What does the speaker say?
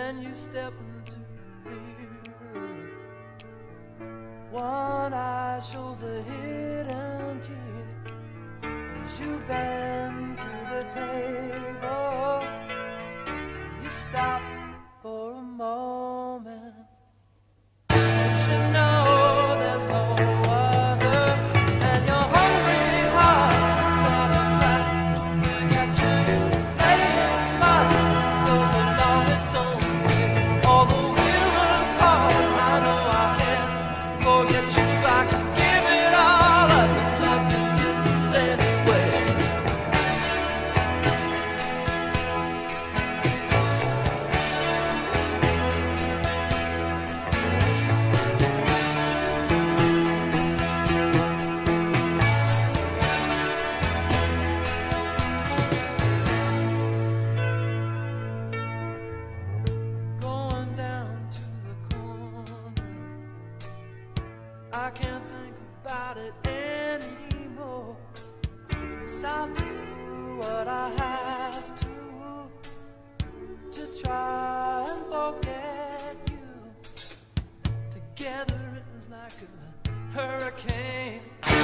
then you step into the mirror. One eye shows a hidden tear as you bend to the table. You stop for a moment. You know there's no other, and your hungry heart's on a track to get you. Letting it smile goes along its own way. Although we're apart, I know I can't forget you. I can give it all up, and love continues anyway. Going down to the corner, I can't think about it anymore. 'Cause I'll do what I have to try and forget you. Together it was like a hurricane.